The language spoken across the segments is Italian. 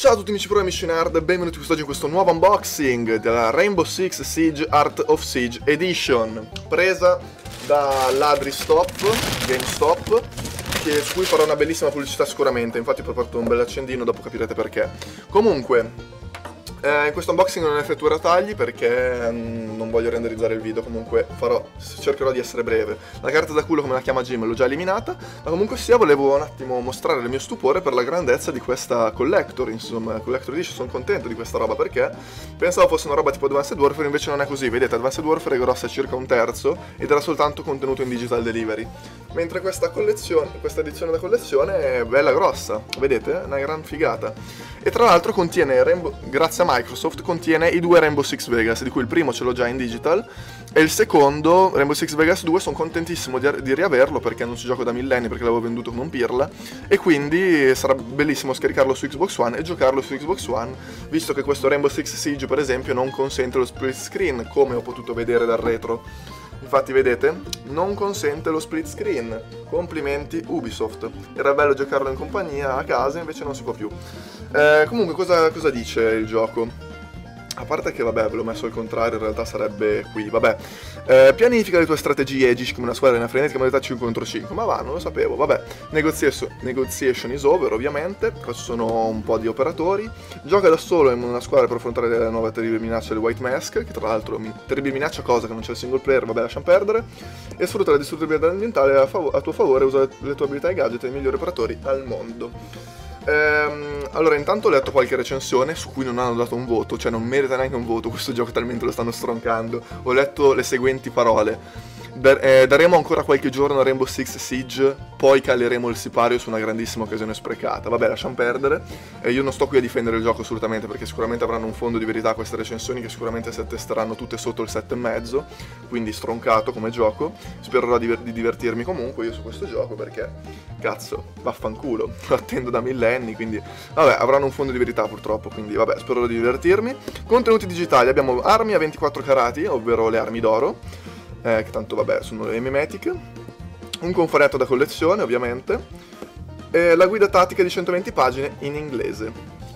Ciao a tutti amici pro e amici nerd, benvenuti quest'oggi in questo nuovo unboxing della Rainbow Six Siege Art of Siege Edition, presa da Ladristop, GameStop, su cui farò una bellissima pubblicità sicuramente. Infatti ho portato un bel accendino, dopo capirete perché. Comunque, in questo unboxing non effettuerò tagli perché non voglio renderizzare il video. Comunque cercherò di essere breve. La carta da culo, come la chiama Jim, l'ho già eliminata, ma comunque sia volevo un attimo mostrare il mio stupore per la grandezza di questa collector. Insomma, collector edition. Sono contento di questa roba perché pensavo fosse una roba tipo Advanced Warfare, invece non è così. Vedete, Advanced Warfare è grossa circa un terzo ed era soltanto contenuto in digital delivery, mentre questa edizione da collezione è bella grossa, vedete? È una gran figata. E tra l'altro contiene, grazie a Microsoft, contiene i due Rainbow Six Vegas, di cui il primo ce l'ho già in digital e il secondo, Rainbow Six Vegas 2, sono contentissimo di riaverlo perché non ci gioco da millenni, perché l'avevo venduto come un pirla, e quindi sarà bellissimo scaricarlo su Xbox One e giocarlo su Xbox One, visto che questo Rainbow Six Siege per esempio non consente lo split screen, come ho potuto vedere dal retro. Infatti vedete, non consente lo split screen. Complimenti Ubisoft. Era bello giocarlo in compagnia a casa, invece non si può più. Comunque cosa dice il gioco? A parte che vabbè, ve l'ho messo al contrario, in realtà sarebbe qui, vabbè. Pianifica le tue strategie, agisci come una squadra in una frenetica modalità 5 contro 5. Ma va, non lo sapevo, vabbè. Negotiation is over, ovviamente. Qua ci sono un po' di operatori. Gioca da solo in una squadra per affrontare la nuova terribile minaccia del White Mask, che tra l'altro, terribile minaccia cosa, che non c'è il single player, vabbè, lasciamo perdere. E sfrutta la distruttibilità ambientale a tuo favore, usa le tue abilità e gadget dei migliori operatori al mondo. Allora, intanto ho letto qualche recensione su cui non hanno dato un voto, cioè non merita neanche un voto questo gioco, talmente lo stanno stroncando. Ho letto le seguenti parole: daremo ancora qualche giorno a Rainbow Six Siege, poi caleremo il sipario su una grandissima occasione sprecata. Vabbè, lasciamo perdere. Io non sto qui a difendere il gioco assolutamente, perché sicuramente avranno un fondo di verità queste recensioni, che sicuramente si attesteranno tutte sotto il 7,5, quindi stroncato come gioco. Spererò di divertirmi comunque io su questo gioco, perché cazzo, vaffanculo, lo attendo da millenni, quindi vabbè, avranno un fondo di verità purtroppo, quindi vabbè, spero di divertirmi. Contenuti digitali: abbiamo armi a 24 carati, ovvero le armi d'oro, che tanto vabbè sono le mimetic, un confanetto da collezione ovviamente, e la guida tattica di 120 pagine in inglese.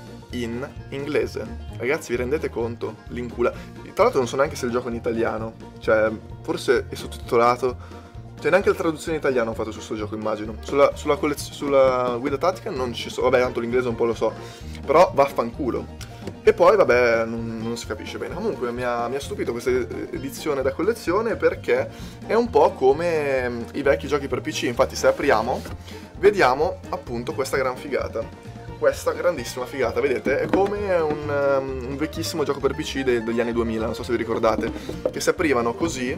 Ragazzi, vi rendete conto? L'incula. Tra l'altro non so neanche se il gioco è in italiano, cioè forse è sottotitolato, cioè neanche la traduzione in italiano ho fatto su questo gioco, immagino. Sulla guida tattica non ci so, vabbè, tanto l'inglese un po' lo so, però vaffanculo. E poi vabbè, non si capisce bene. Comunque mi ha stupito questa edizione da collezione, perché è un po' come i vecchi giochi per PC. Infatti se apriamo vediamo appunto questa gran figata, questa grandissima figata, vedete? È come un vecchissimo gioco per PC degli anni 2000, non so se vi ricordate, che si aprivano così,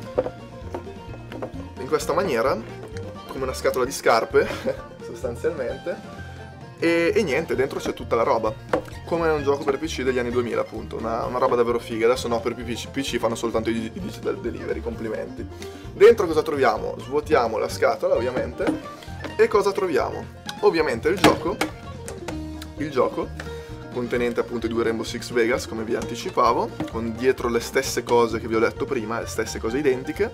in questa maniera, come una scatola di scarpe sostanzialmente, e niente, dentro c'è tutta la roba, come un gioco per PC degli anni 2000 appunto, una roba davvero figa. Adesso no, per PC fanno soltanto i digital delivery, complimenti. Dentro cosa troviamo? Svuotiamo la scatola ovviamente, e cosa troviamo? Ovviamente il gioco contenente appunto i due Rainbow Six Vegas, come vi anticipavo, con dietro le stesse cose che vi ho letto prima, le stesse cose identiche,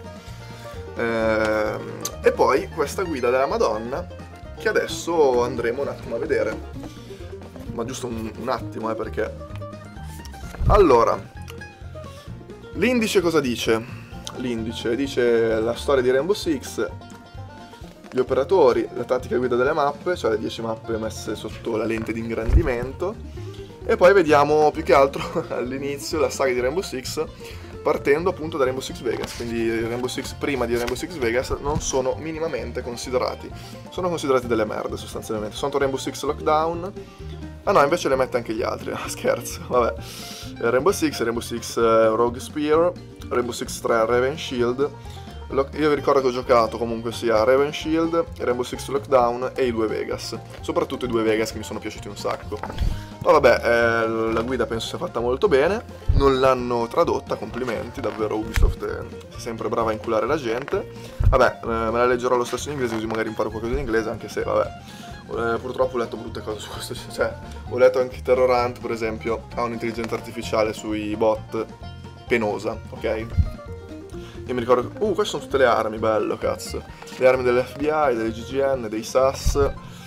e poi questa guida della Madonna, che adesso andremo un attimo a vedere, ma giusto un attimo, perché allora, l'indice cosa dice? L'indice dice la storia di Rainbow Six, gli operatori, la tattica guida delle mappe, cioè le 10 mappe messe sotto la lente di ingrandimento, e poi vediamo più che altro all'inizio la saga di Rainbow Six, partendo appunto da Rainbow Six Vegas. Quindi Rainbow Six prima di Rainbow Six Vegas non sono minimamente considerati, sono considerati delle merde sostanzialmente. Sono Rainbow Six Lockdown, ah no, invece le mette anche gli altri, scherzo, vabbè. Rainbow Six Rogue Spear, Rainbow Six 3 Raven Shield. Io vi ricordo che ho giocato comunque sia Raven Shield, Rainbow Six Lockdown e i due Vegas, soprattutto i due Vegas che mi sono piaciuti un sacco. Ma vabbè, la guida penso sia fatta molto bene, non l'hanno tradotta, complimenti, davvero Ubisoft è sempre brava a inculare la gente. Vabbè, me la leggerò lo stesso in inglese, così magari imparo qualcosa in inglese, anche se vabbè, purtroppo ho letto brutte cose su questo, cioè ho letto anche Terrorant per esempio, ha un'intelligenza artificiale sui bot penosa, ok? Io mi ricordo, queste sono tutte le armi, bello cazzo, le armi dell'FBI, delle GGN, dei SAS,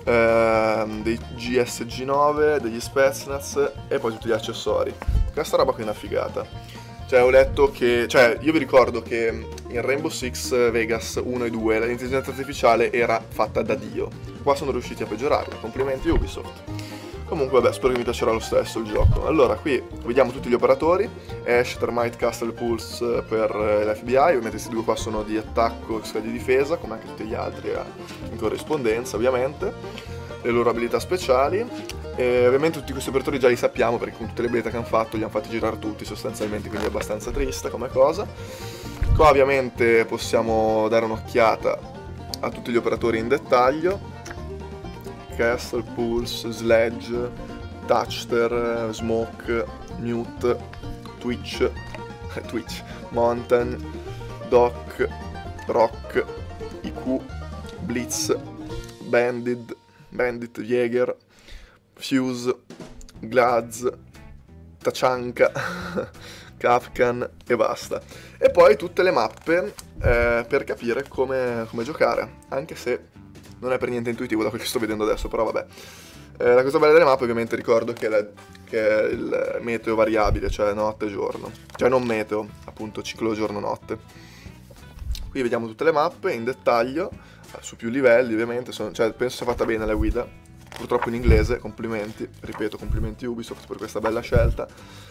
dei GSG9, degli Spetsnaz e poi tutti gli accessori. Questa roba qui è una figata. Cioè, ho letto che... Cioè, io vi ricordo che in Rainbow Six Vegas 1 e 2 l'intelligenza artificiale era fatta da Dio. Qua sono riusciti a peggiorarla. Complimenti Ubisoft. Comunque, vabbè, spero che mi piacerà lo stesso il gioco. Allora, qui vediamo tutti gli operatori. Ash, Thermite, Castle, Pulse per l'FBI. Ovviamente questi due qua sono di attacco e di difesa, come anche tutti gli altri in corrispondenza, ovviamente. Le loro abilità speciali. E ovviamente tutti questi operatori già li sappiamo, perché con tutte le beta che hanno fatto li hanno fatti girare tutti sostanzialmente, quindi è abbastanza triste come cosa. Qua ovviamente possiamo dare un'occhiata a tutti gli operatori in dettaglio. Castle, Pulse, Sledge, Touchster, Smoke, Mute, Twitch, Mountain, Doc, Rock, IQ, Blitz, Bandit, Jäger, Fuse, Glaz, Tachanka, Kafkan e basta. E poi tutte le mappe per capire come giocare, anche se non è per niente intuitivo da quel che sto vedendo adesso, però vabbè. La cosa bella delle mappe ovviamente ricordo che è il meteo variabile, cioè notte e giorno. Cioè non meteo, appunto ciclo giorno-notte. Qui vediamo tutte le mappe in dettaglio, su più livelli ovviamente, cioè penso sia fatta bene la guida. Purtroppo in inglese, complimenti, ripeto, complimenti Ubisoft per questa bella scelta.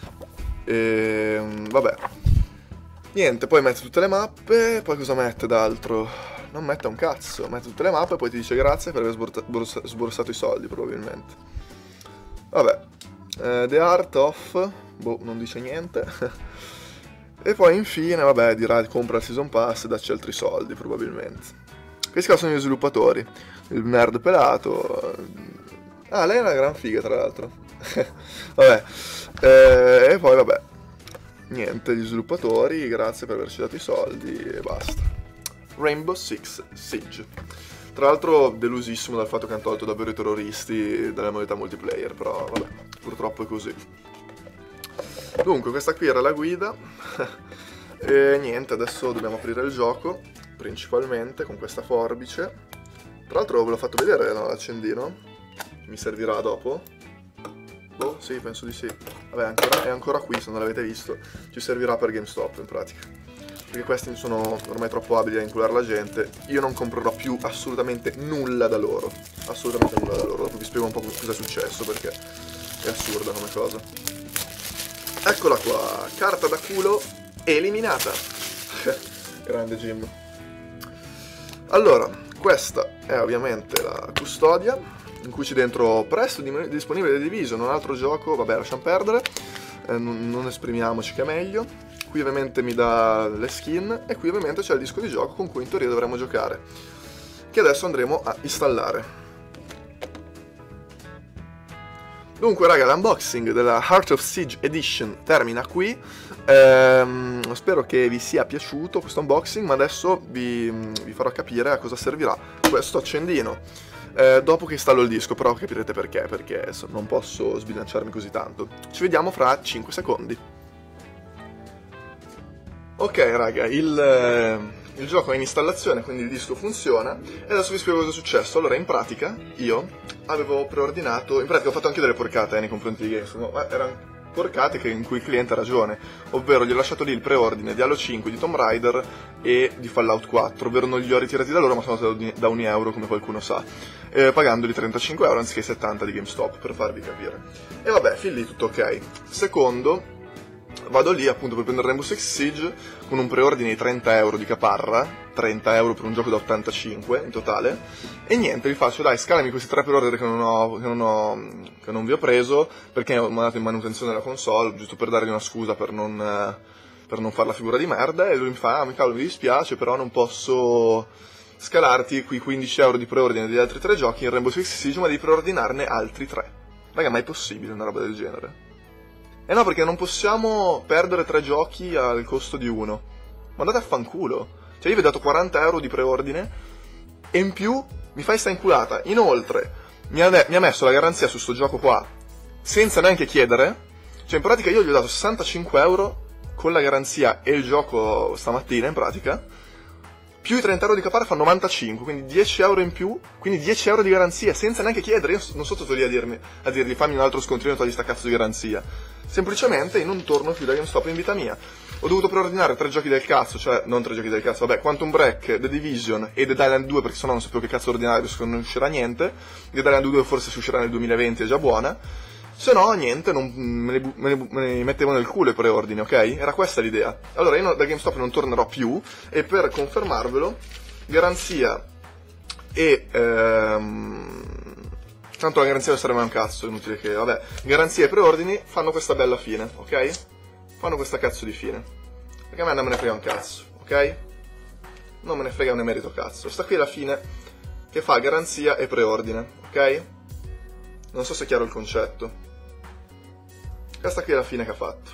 E vabbè. Niente, poi mette tutte le mappe, poi cosa mette d'altro? Non mette un cazzo, mette tutte le mappe e poi ti dice grazie per aver sborsato i soldi, probabilmente. Vabbè. The Art of... boh, non dice niente. E poi infine, vabbè, dirà compra il Season Pass e dacci altri soldi, probabilmente. Questi qua sono gli sviluppatori. Il nerd pelato. Ah, lei è una gran figa, tra l'altro. Vabbè. E poi, vabbè. Niente, gli sviluppatori, grazie per averci dato i soldi e basta. Rainbow Six Siege. Tra l'altro delusissimo dal fatto che hanno tolto davvero i terroristi dalle modalità multiplayer, però vabbè, purtroppo è così. Dunque, questa qui era la guida. E niente, adesso dobbiamo aprire il gioco, principalmente con questa forbice. Tra l'altro ve l'ho fatto vedere, no, l'accendino? Mi servirà dopo? Boh, sì, penso di sì. Vabbè, è ancora qui, se non l'avete visto. Ci servirà per GameStop, in pratica. Perché questi sono ormai troppo abili a inculare la gente. Io non comprerò più assolutamente nulla da loro. Assolutamente nulla da loro. Dopo vi spiego un po' cosa è successo, perché è assurda come cosa. Eccola qua, carta da culo eliminata. Grande Jim. Allora, questa è ovviamente la custodia, in cui c'è dentro presto disponibile The Division, un altro gioco, vabbè, lasciamo perdere, non esprimiamoci che è meglio. Qui ovviamente mi dà le skin e qui ovviamente c'è il disco di gioco con cui in teoria dovremmo giocare, che adesso andremo a installare. Dunque raga, l'unboxing della Heart of Siege Edition termina qui. Spero che vi sia piaciuto questo unboxing, ma adesso vi farò capire a cosa servirà questo accendino. Dopo che installo il disco, però capirete perché non posso sbilanciarmi così tanto. Ci vediamo fra 5 secondi. Ok raga, il gioco è in installazione, quindi il disco funziona e adesso vi spiego cosa è successo. Allora, in pratica io avevo preordinato, in pratica ho fatto anche delle porcate nei confronti di GameStop, ma erano porcate in cui il cliente ha ragione, ovvero gli ho lasciato lì il preordine di Halo 5, di Tomb Raider e di Fallout 4, ovvero non li ho ritirati da loro ma sono stati da €1 come qualcuno sa, pagandoli 35 euro anziché 70 di GameStop, per farvi capire. E vabbè, fin lì tutto ok. Secondo, vado lì appunto per prendere Rainbow Six Siege con un preordine di 30 euro di caparra, 30 euro per un gioco da 85 in totale, e niente, vi faccio, dai, scalami questi 3 preorder che non vi ho preso, perché ho mandato in manutenzione la console, giusto per dargli una scusa per non fare la figura di merda, e lui mi fa, cavolo, mi dispiace, però non posso scalarti qui 15 euro di preordine degli altri 3 giochi in Rainbow Six Siege, ma devi preordinarne altri 3. Raga, ma è possibile una roba del genere? Eh no, perché non possiamo perdere 3 giochi al costo di uno. Ma andate a fanculo. Cioè io vi ho dato 40 euro di preordine e in più mi fai sta inculata. Inoltre mi ha messo la garanzia su sto gioco qua senza neanche chiedere. Cioè in pratica io gli ho dato 65 euro con la garanzia e il gioco stamattina in pratica. più i 30 euro di Capara fa 95, quindi 10 euro in più, quindi 10 euro di garanzia, senza neanche chiedere. Io non sono stato lì a dirgli fammi un altro scontrino e togli sta cazzo di garanzia. Semplicemente io non torno più da GameStop in vita mia. Ho dovuto preordinare 3 giochi del cazzo, cioè non 3 giochi del cazzo, vabbè, Quantum Break, The Division e Dead Island 2, perché sennò non sapevo che cazzo ordinare, visto che non uscirà niente. Dead Island 2 forse si uscirà nel 2020, è già buona. Se no, niente, me ne mettevo nel culo i preordini, ok? Era questa l'idea. Allora, io da GameStop non tornerò più, e per confermarvelo, garanzia e... tanto la garanzia non serve mai un cazzo, è inutile che... Vabbè, garanzia e preordini fanno questa bella fine, ok? Fanno questa cazzo di fine. Perché a me non me ne frega un cazzo, ok? Non me ne frega, ne merito cazzo. Sta qui è la fine che fa garanzia e preordine, ok? Non so se è chiaro il concetto. Questa qui è la fine che ha fatto.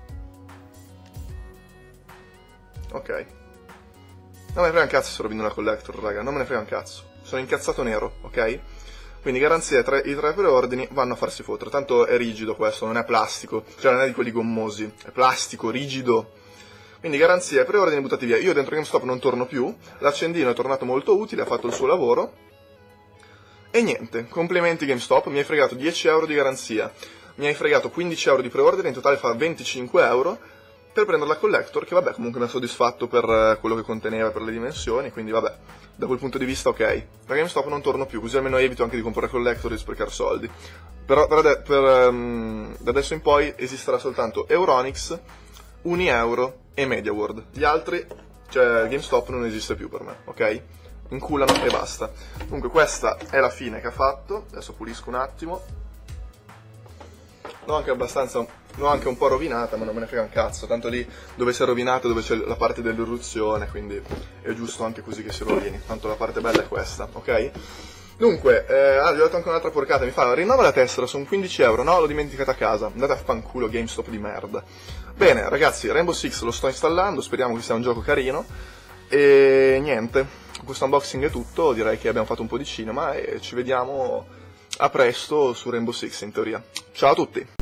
Ok. Non me ne frega un cazzo se rovino la collector, raga. Non me ne frega un cazzo. Sono incazzato nero, ok? Quindi garanzia i 3 preordini vanno a farsi fottere. Tanto è rigido questo, non è plastico. Cioè non è di quelli gommosi. È plastico, rigido. Quindi garanzia e preordini buttati via. Io dentro GameStop non torno più. L'accendino è tornato molto utile, ha fatto il suo lavoro. E niente, complimenti GameStop. Mi hai fregato 10 euro di garanzia. Mi hai fregato 15 euro di preordine, in totale fa 25 euro per prendere la collector, che vabbè comunque mi ha soddisfatto per quello che conteneva, per le dimensioni, quindi vabbè, da quel punto di vista ok. Da GameStop non torno più, così almeno evito anche di comprare collector e di sprecare soldi. Però da adesso in poi esisterà soltanto Euronics, Unieuro e MediaWorld. Gli altri, cioè GameStop non esiste più per me, ok? Inculano e basta. Comunque questa è la fine che ha fatto, adesso pulisco un attimo. L'ho anche un po' rovinata, ma non me ne frega un cazzo, tanto lì dove si è rovinata, dove c'è la parte dell'irruzione, quindi è giusto anche così che si rovini, tanto la parte bella è questa, ok? Dunque, gli ho detto anche un'altra porcata, mi fa, rinnova la tessera, sono 15 euro, no, l'ho dimenticata a casa, andate a fanculo GameStop di merda. Bene, ragazzi, Rainbow Six lo sto installando, speriamo che sia un gioco carino, e niente, questo unboxing è tutto, direi che abbiamo fatto un po' di cinema, e ci vediamo a presto su Rainbow Six in teoria. Ciao a tutti!